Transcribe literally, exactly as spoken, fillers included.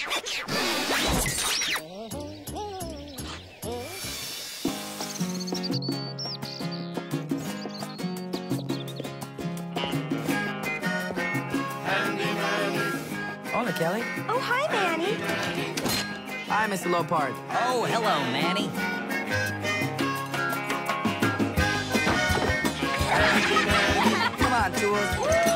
Handy Manny. Hola, Kelly. Oh, hi, Manny. Hi, Mister Lopard. Oh, hello, Manny. Come on, Tools.